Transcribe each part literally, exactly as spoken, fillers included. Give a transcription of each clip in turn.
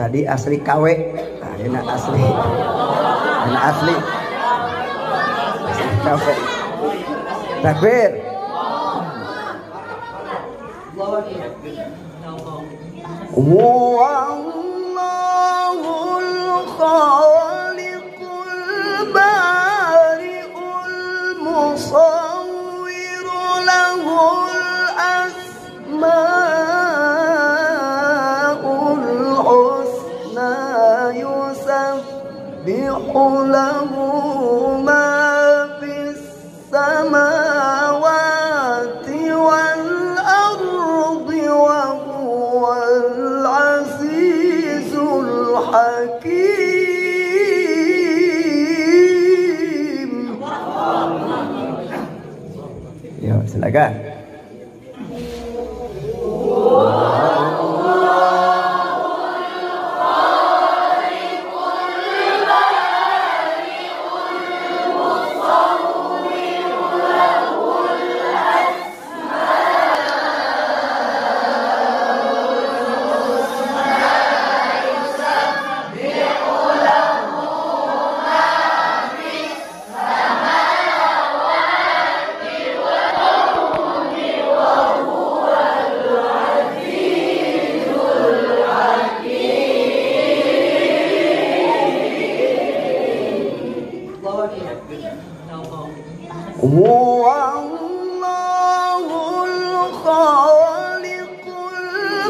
Tadi asli K W. Nah, ini asli. Ini asli. Asli K W. Takbir. Wallahul khaliqul bari'ul musawwir lahul asma'ul husna yusabbihu lahu ma fis samawati wal ardi wa huwal azizul hakim. Ya, silakan. Wallahul khaliqul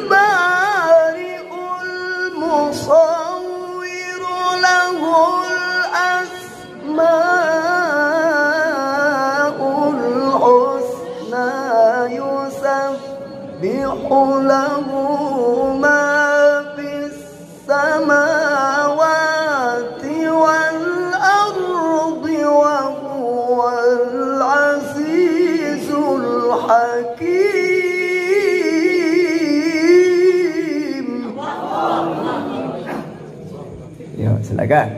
bari'ul musawwir lahul asma'ul husna yusabbihu lahu ma fis samawati wal ardi wa huwal azizul hakim. Ya, silakan.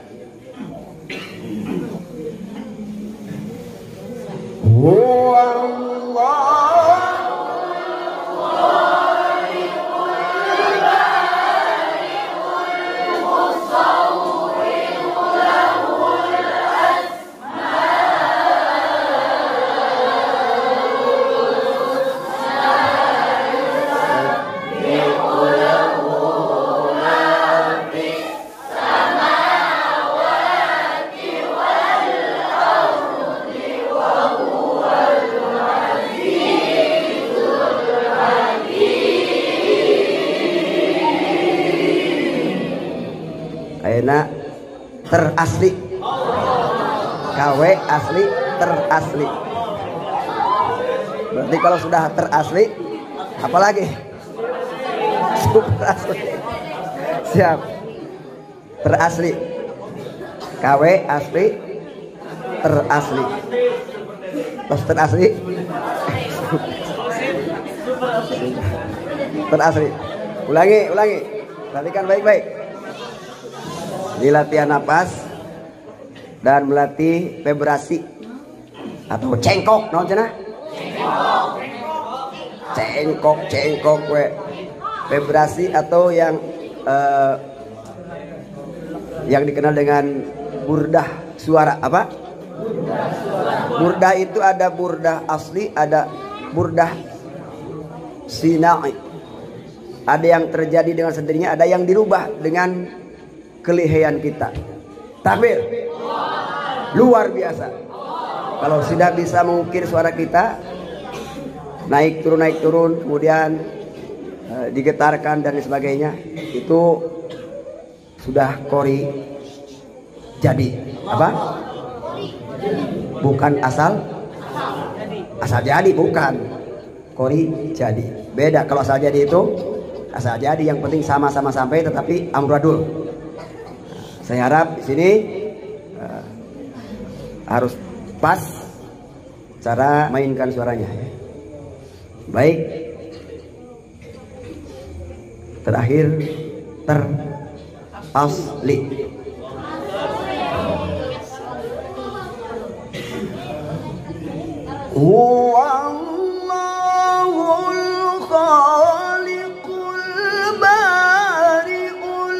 Ayeuna terasli K W asli terasli. Berarti kalau sudah terasli apalagi super asli. Siap. Terasli K W asli terasli. Terus terasli terasli. Ulangi, ulangi. Perhatikan baik-baik. Ini latihan napas dan melatih vibrasi atau cengkok, non cenah? Cengkok, cengkok, we. Vibrasi atau yang uh, yang dikenal dengan burdah suara apa? Burdah itu ada burdah asli, ada burdah sinai. Ada yang terjadi dengan sendirinya, ada yang dirubah dengan kelihayan kita. Takbir. Luar biasa. Kalau sudah bisa mengukir suara kita, naik turun naik turun, kemudian e, digetarkan dan sebagainya, itu sudah kori jadi. Apa? Bukan asal asal jadi, bukan. Kori jadi. Beda kalau asal jadi itu, asal jadi yang penting sama-sama sampai tetapi amradul. Saya harap di sini uh, harus pas cara mainkan suaranya. Ya. Baik. Terakhir terasli. Wallahul khaliqul bari'ul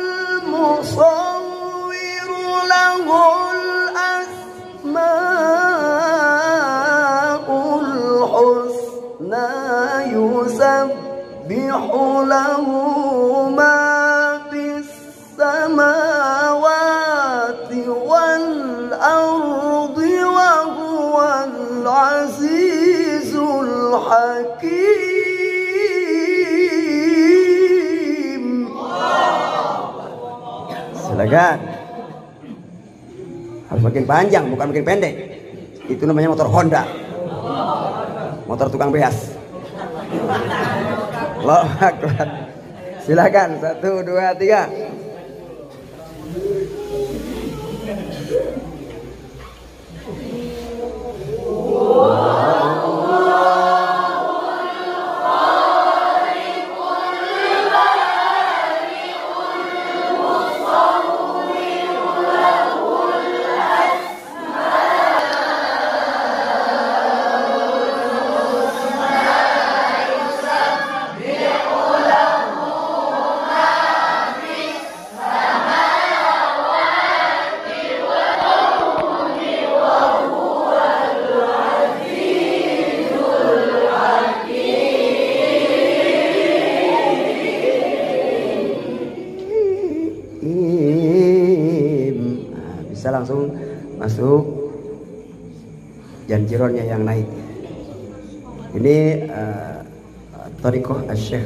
yusabbihu lahu ma fis samawati wal ardi wa huwal azizul hakim. Silakan. Harus makin panjang, bukan makin pendek. Itu namanya motor Honda, motor tukang beas. Allahu Akbar. Silakan, satu, dua, tiga. Bisa langsung masuk janjironnya yang naik. Ini uh, Thariqah Asy-Syaikh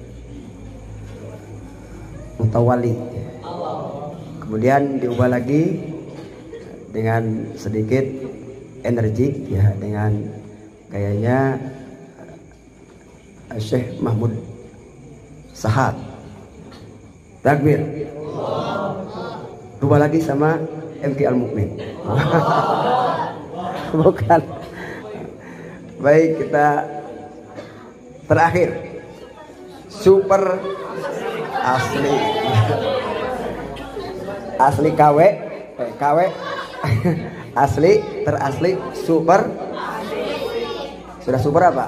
Mutawalli. Kemudian diubah lagi dengan sedikit energik ya, dengan gayanya Syekh Mahmud Sahad. Takbir. Rubah lagi sama M K Al-Mukmin. Bukan. Baik, kita terakhir super asli asli K W eh, K W asli terasli super. Sudah super apa?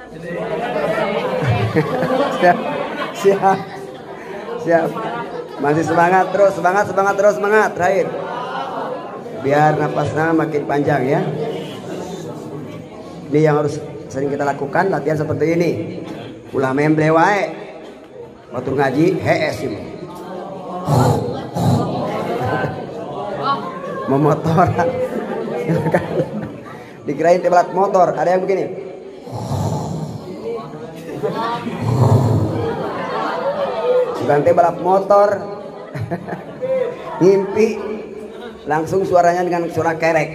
Siap, siap, siap. Masih semangat terus, semangat, semangat terus, semangat. Terakhir, biar napasnya makin panjang ya. Ini yang harus sering kita lakukan, latihan seperti ini. Ulah memble wae, waktu ngaji hes ini. Memotor, dikirain tebalat motor. Ada yang begini. Ganti balap motor. Ngimpi langsung suaranya dengan suara kerek.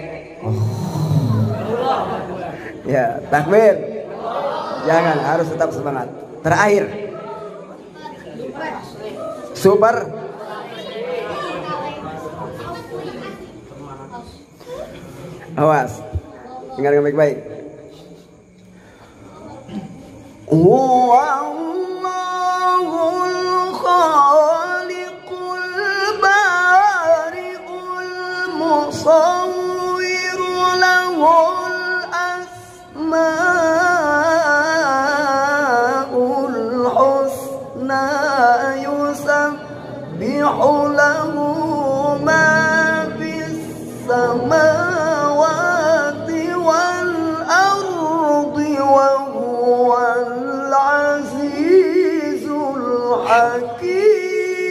Ya, takbir. Jangan, harus tetap semangat. Terakhir, super. Awas, dengarkan baik-baik. Wow. Musawwir lahul asmaul husna yusabbihu lahu ma fis samawati wal ardi wa huwal azizul hakim.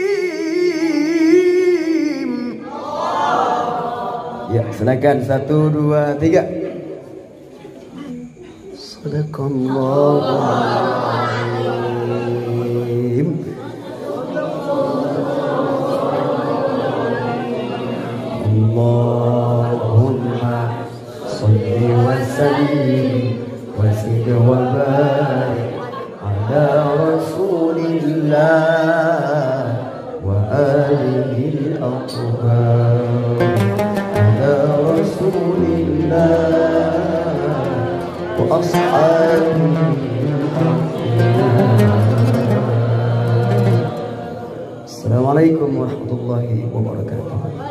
Ya, silakan satu, dua, tiga. Sadaqallahul Allahumma sholli wa sallim wa zid wa barik ala rasulillah wa alihi al-athhar. Assalamualaikum warahmatullahi wabarakatuh.